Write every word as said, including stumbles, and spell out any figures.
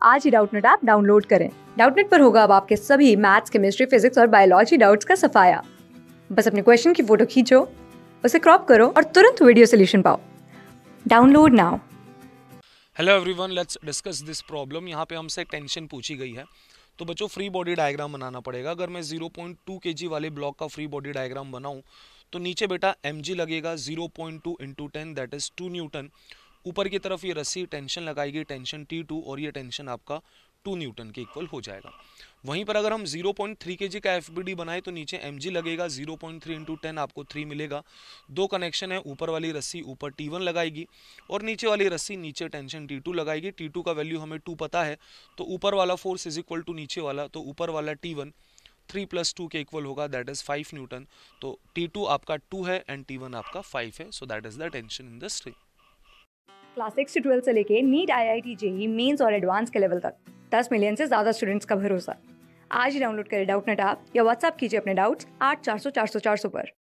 आज ही Doubtnut app download करें। डाउटनेट पर होगा अब आपके सभी मैथ्स, केमिस्ट्री, फिजिक्स और बायोलॉजी डाउट्स का सफाया। बस अपने क्वेश्चन की फोटो खींचो, उसे क्रॉप करो और तुरंत वीडियो सोल्यूशन पाओ। Download now. Hello everyone, let's discuss this problem. यहाँ पे हमसे टेंशन पूछी गई है, तो बच्चों फ्री बॉडी डायग्राम बनाना पड़ेगा। अगर मैं zero point two K G block का फ्री बॉडी डायग्राम बनाऊं तो नीचे बेटा एमजी लगेगा zero point two into ten, that is two newton. ऊपर की तरफ ये रस्सी टेंशन लगाएगी, टेंशन टी टू, और ये टेंशन आपका टू न्यूटन के इक्वल हो जाएगा। वहीं पर अगर हम ज़ीरो पॉइंट थ्री केजी का एफबीडी बनाए तो नीचे एमजी लगेगा, zero point three into ten आपको थ्री मिलेगा। दो कनेक्शन है, ऊपर वाली रस्सी ऊपर टी वन लगाएगी और नीचे वाली रस्सी नीचे टेंशन टी टू लगाएगी। टी टू का वैल्यू हमें टू पता है, तो ऊपर वाला फोर्स इज इक्वल टू नीचे वाला, तो ऊपर वाला T one three plus two के इक्वल होगा, दैट इज फाइव न्यूटन। तो टी टू आपका टू है एंड टी वन आपका फाइव है, so that is the tension in the string. Class six से ट्वेल्थ से लेके NEET, I I T, JEE mains और एडवांस के लेवल तक दस मिलियन से ज्यादा स्टूडेंट्स का भरोसा। आज ही डाउनलोड करें डाउटनेट ऐप या व्हाट्सएप कीजिए अपने डाउट्स आठ चार सौ चार सौ चार सौ पर।